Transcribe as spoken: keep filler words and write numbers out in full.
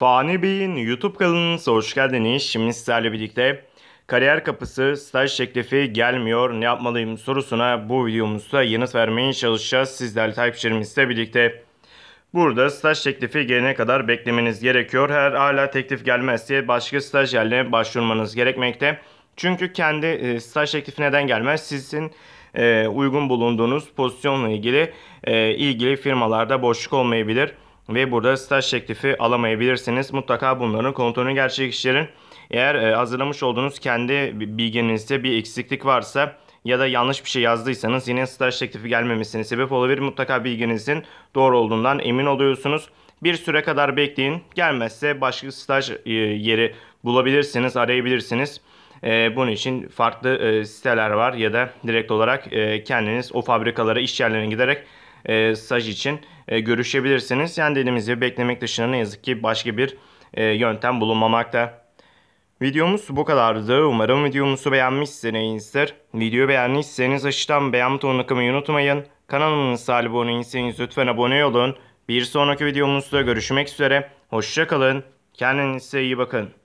Fani Bey'in YouTube kanalınıza hoş geldiniz. Şimdi sizlerle birlikte kariyer kapısı staj teklifi gelmiyor, ne yapmalıyım sorusuna bu videomuzda yanıt vermeye çalışacağız. Sizlerle takipçilerimizle birlikte. Burada staj teklifi gelene kadar beklemeniz gerekiyor. Eğer hala teklif gelmezse başka staj yerlerine başvurmanız gerekmekte. Çünkü kendi e, staj teklifi neden gelmez? Sizin e, uygun bulunduğunuz pozisyonla ilgili e, ilgili firmalarda boşluk olmayabilir ve burada staj teklifi alamayabilirsiniz. Mutlaka bunların kontrolünü gerçekleştirin. Eğer e, hazırlamış olduğunuz kendi bilginizde bir eksiklik varsa ya da yanlış bir şey yazdıysanız yine staj teklifi gelmemesine sebep olabilir. Mutlaka bilginizin doğru olduğundan emin oluyorsunuz. Bir süre kadar bekleyin. Gelmezse başka staj e, yeri bulabilirsiniz, arayabilirsiniz. E, bunun için farklı e, siteler var ya da direkt olarak e, kendiniz o fabrikalara, iş yerlerine giderek e, staj için e, görüşebilirsiniz. Yani dediğimiz gibi beklemek dışında ne yazık ki başka bir e, yöntem bulunmamakta. Videomuz bu kadardı. Umarım videomuzu beğenmişsinizdir. Videoyu beğendiyseniz aşağıdan beğen butonuna tıklamayı unutmayın. Kanalımıza abone değilseniz lütfen abone olun. Bir sonraki videomuzda görüşmek üzere. Hoşça kalın. Kendinize iyi bakın.